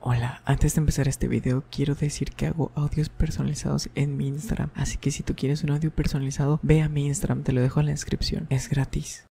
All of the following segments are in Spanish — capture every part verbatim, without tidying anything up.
Hola, antes de empezar este video quiero decir que hago audios personalizados en mi Instagram, así que si tú quieres un audio personalizado, ve a mi Instagram, te lo dejo en la descripción, es gratis.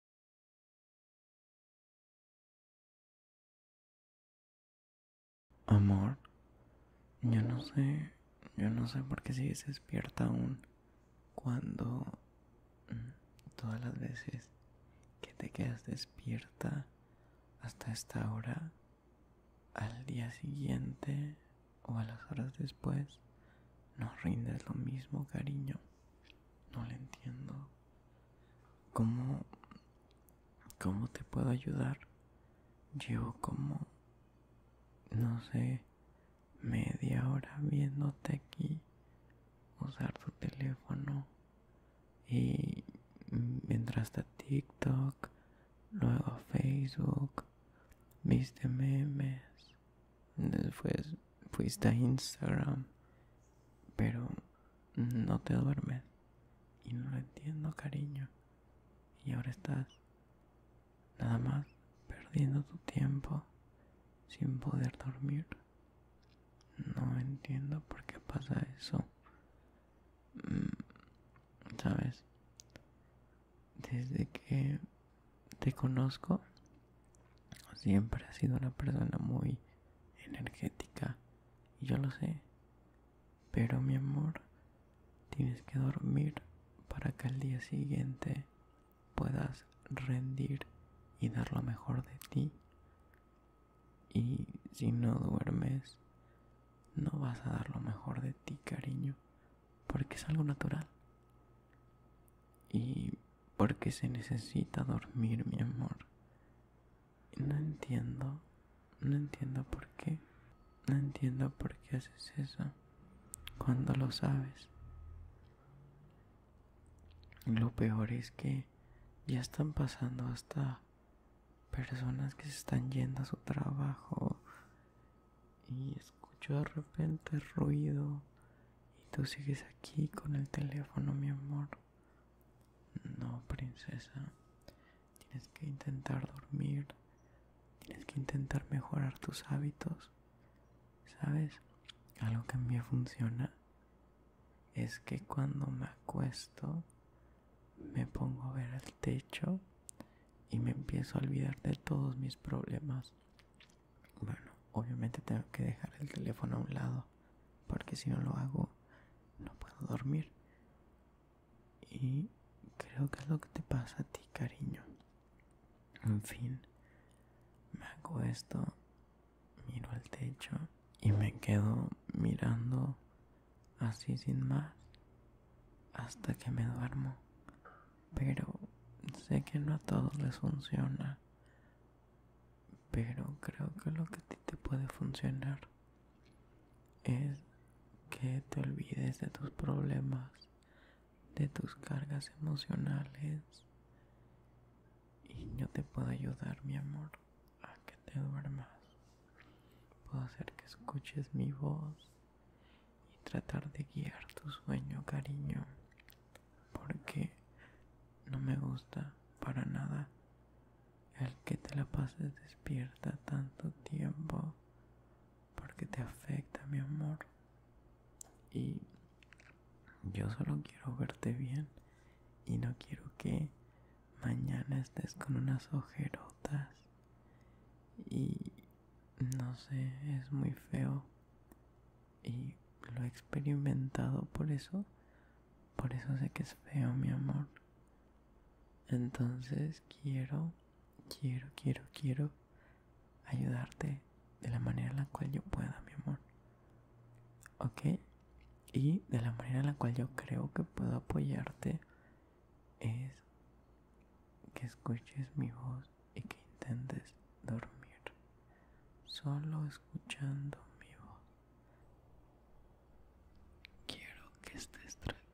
Amor, yo no sé, yo no sé por qué sigues despierta aún cuando mm, todas las veces que te quedas despierta hasta esta hora, al día siguiente o a las horas después, no rindes lo mismo, cariño. No lo entiendo. ¿Cómo, cómo te puedo ayudar? Llevo como, no sé, media hora viéndote aquí usar tu teléfono y entraste a TikTok, luego a Facebook, viste memes, después fuiste a Instagram, pero no te duermes y no lo entiendo, cariño. Y ahora estás nada más perdiendo tu tiempo sin poder dormir. No entiendo por qué pasa eso. ¿Sabes? Desde que te conozco, siempre has sido una persona muy energética. Y yo lo sé. Pero mi amor, tienes que dormir para que al día siguiente puedas rendir y dar lo mejor de ti. Y si no duermes, no vas a dar lo mejor de ti, cariño, porque es algo natural. Y porque se necesita dormir, mi amor. Y no entiendo, no entiendo por qué. No entiendo por qué haces eso cuando lo sabes. Lo peor es que ya están pasando hasta personas que se están yendo a su trabajo y escucho de repente ruido y tú sigues aquí con el teléfono, mi amor. No, princesa, tienes que intentar dormir, tienes que intentar mejorar tus hábitos. ¿Sabes? Algo que a mí funciona es que cuando me acuesto me pongo a ver al techo y me empiezo a olvidar de todos mis problemas. Bueno, obviamente tengo que dejar el teléfono a un lado, porque si no lo hago no puedo dormir. Y creo que es lo que te pasa a ti, cariño. En fin, me acuesto, miro al techo y me quedo mirando así sin más hasta que me duermo. Pero sé que no a todos les funciona. Pero creo que lo que a ti te puede funcionar es que te olvides de tus problemas, de tus cargas emocionales. Y yo te puedo ayudar, mi amor, a que te duermas. Puedo hacer que escuches mi voz y tratar de guiar tu sueño, cariño. Porque no me gusta para nada el que te la pases despierta tanto tiempo, porque te afecta, mi amor. Y yo solo quiero verte bien y no quiero que mañana estés con unas ojerotas. Y no sé, es muy feo y lo he experimentado, por eso, por eso sé que es feo, mi amor. Entonces quiero, quiero, quiero, quiero ayudarte de la manera en la cual yo pueda, mi amor. ¿Ok? Y de la manera en la cual yo creo que puedo apoyarte es que escuches mi voz y que intentes dormir solo escuchando mi voz. Quiero que estés tranquilo.